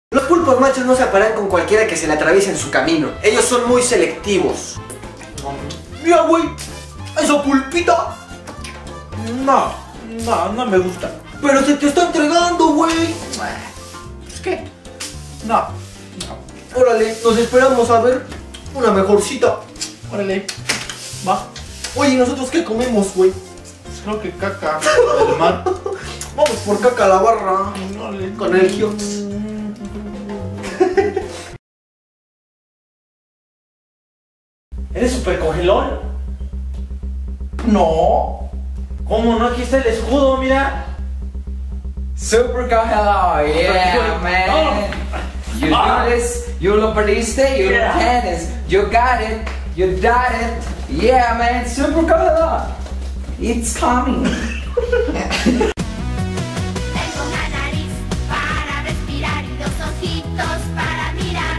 Los pulpos machos no se aparan con cualquiera que se le atraviese en su camino. Ellos son muy selectivos. Mira, güey, esa pulpita. No me gusta. Pero se te está entregando, güey. ¿Es qué? No. Órale, nos esperamos a ver una mejorcita. Órale. Va. Oye, ¿y nosotros qué comemos, güey? Creo que caca del mar. Vamos por caca a la barra. Órale. Con el Giox. ¿Eres super congelón? No. ¿Cómo no? Aquí está el escudo, mira. Super congelado, yeah, man. You do this, you lo perdiste, you lo tienes, you got it, you got it. Yeah, man, super congelado. It's coming. Tengo una nariz para respirar y dos ojitos para mirar.